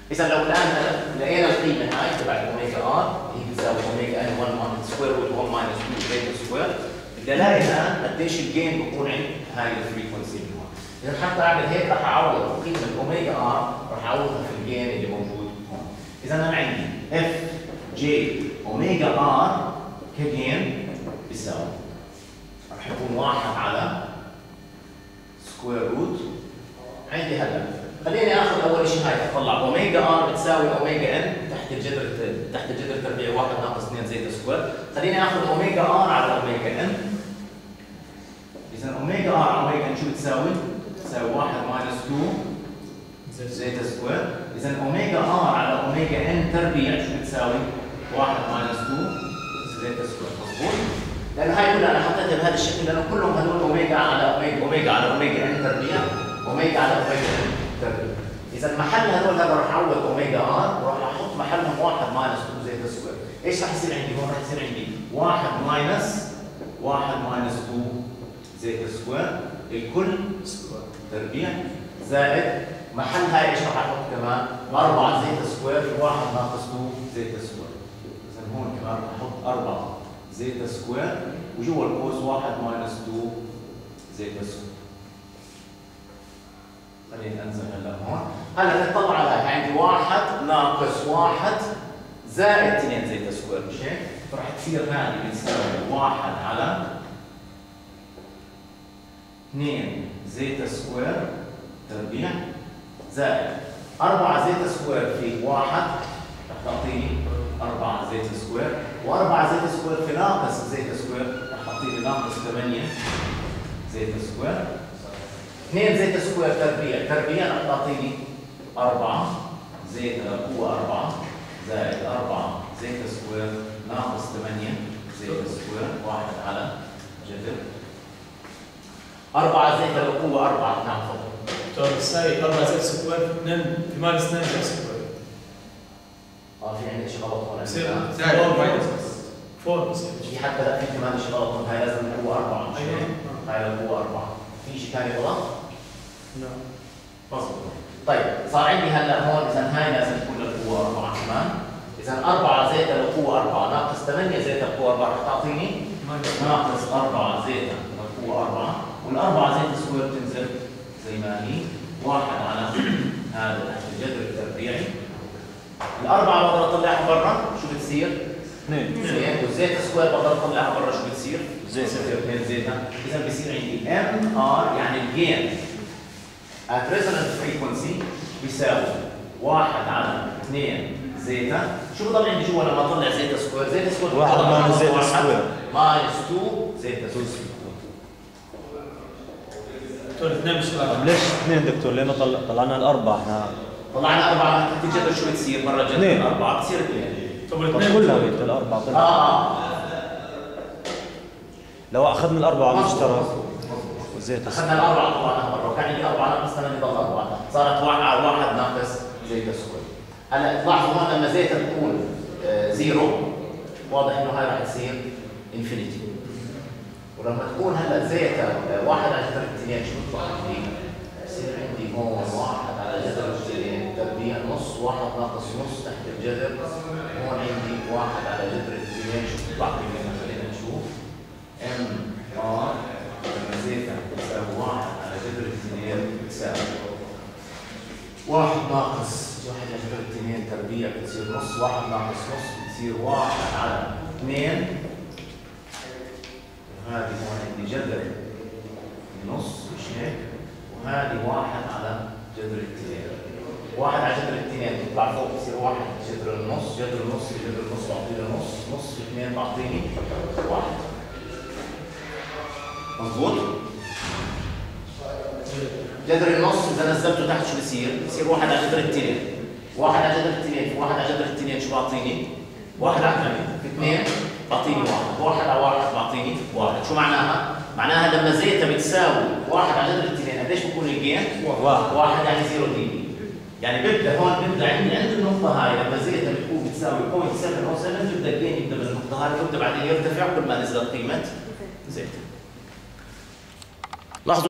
اذا لو الان لقينا القيمه هاي تبع الاوميجا ار هي بتساوي اوميجا ان 1 سكوير روت 1 ماينس 2 زيتا سكوير، بدي الاقي الان قديش الجين بكون عند هاي الفريكونسي اللي هون. اذا حتى اعمل هيك رح اعوض قيمه اوميجا ار رح اعوضها في الجين اللي موجود هون. اذا انا عندي اف جي اوميجا ار كجين بيساوي رح يكون 1 على سكوير روت. عندي هلا خليني اخذ اول شيء هاي اطلع اوميجا ار بتساوي اوميجا ان تحت الجذر تربيع 1 ناقص 2 زيتا سكوير. خليني اخذ اوميجا ار على اوميجا ان. اذا اوميجا ار على اوميجا ان شو بتساوي؟ بتساوي 1 ماينس 2 زيتا سكوير. اذا اوميجا ار على اوميجا ان تربيع شو بتساوي؟ 1 ماينس 2 زيتا سكوير. مضبوط؟ لانه هاي كلها انا حطيتها بهذا الشكل لانه كلهم هذول اوميجا على اوميجا، اوميجا على اوميجا ان تربيع، اوميجا على اوميجا ان تربيع. اذا محل هذول هذا راح اعوض اوميجا ار وراح احط محلهم 1 ماينس 2 زيتا سكوير. ايش راح يصير عندي هون؟ راح يصير عندي 1 ماينس 2 زيتا سكوير الكل تربيع زائد محل هاي ايش راح احط كمان؟ 4 زيتا سكوير في 1 ناقص 2 زيتا سكوير. اذا هون كمان راح احط 4 زيتا سكوير وجوا القوس 1 ماينس 2 زيتا سكوير. خليني انزل هلا هون. هلا نطلع على هاي عندي 1 ناقص 1 زائد 2 زيتا سكوير مش هيك؟ فراح تصير هذه بتساوي 1 على 2 زيتا سكوير تربيع زائد 4 زيتا سكوير في 1 رح تعطيني 4 زيتا سكوير، و4 زيتا سكوير في ناقص زيتا سكوير رح تعطيني ناقص 8 زيتا سكوير. 2 زيتا سكوير تربيع رح تعطيني 4 زيتا للقوة 4 زائد 4 زيتا سكوير ناقص 8 زيتا سكوير 1 على جذر 4 زيتا للقوة 4. نعم تفضل. دكتور بتساوي 4 زيتا سكوير في 2 في ماينس 2 زيتا سكوير. في عندي شيء غلط هون. بصير 4 ماينس 4 بصير. في حتى لا في كمان شيء غلط هون. هاي لازم القوة 4 مش هيك؟ هاي القوة 4. في شيء ثاني غلط؟ نعم. مظبوط. طيب صار عندي هلا هون اذا هاي لازم تكون للقوة 4 كمان. اذا 4 زيتا للقوة 4 ناقص 8 زيتا للقوة 4 رح تعطيني ناقص 4 زيتا للقوة 4 والأربعة زيتا سكوير بتنزل زي ما هي 1 على هذا تحت الجذر التربيعي. الأربعة بقدر أطلعها برا شو بتصير؟ 2 والزيتا سكوير بقدر أطلعها برا شو بتصير؟ زيتا. 2 زيتا. إذا بصير عندي ام ار يعني الجين at resonant frequency بيساوي 1 على 2 زيتا. شو بضل عندي جوا لما اطلع زيتا سكوير؟ زيتا سكوير 1 ماينس زيتا سكوير ماينس 2 زيتا سكوير. دكتور 2 مش طيب ليش 2 دكتور؟ ليه ما طلعنا الأربعة احنا؟ طلعنا 4 تحت الجذر شو بتصير؟ مرة جذر 4 بتصير 2. طب كلها بيت الأربعة طلعت. لو أخذنا الأربعة مشترك وزيتا أخذنا الأربعة طلعناها برا وكان عندي 4 ناقص 8 ضل 4 صارت 1 على 1 ناقص زيتا سكوير. هلا تلاحظوا هون لما زيتا تكون 0 واضح انه هاي راح تصير انفينيتي. ولما تكون هلا زيتا 1 على جذر 2 شو بيطلع عندي؟ بصير عندي هون 1 على جذر 2 تربيع نص 1 ناقص نص تحت الجذر. هون عندي 1 على جذر 2 شو بيطلع عندي؟ خلينا نشوف ام ار لما زيتا بتساوي 1 على جذر 2 بتساوي 1 ناقص 1 على جذر 2 تربيع بتصير نص 1 ناقص نص بتصير 1 على 2. وهذه هون عندي جذر نص مش هيك؟ وهذه 1 على جذر 2. 1 على جذر 2 تطلع فوق بتصير 1 جذر النص، جذر النص في جذر النص بعطيني نص، نص في 2 بعطيني 1. مضبوط؟ جذر النص اذا نزلته تحت شو بصير؟ بصير 1 على جذر 2. 1 على جذر 2 في 1 على جذر 2 شو بعطيني؟ 1 على 8 في 2 بعطيني 1. 1 على 1 بعطيني 1. شو معناها؟ معناها لما زيتا بتساوي 1 على جذر 2 قديش بكون الجين؟ 1 يعني 0 دي بي. يعني ببدا هون ببدا عند النقطة هاي لما زيتا بتكون بتساوي 0.707 ببدا الجين يبدا من النقطة هاي ويبدا بعدين يرتفع كل ما نزلت قيمة زيتا. لاحظوا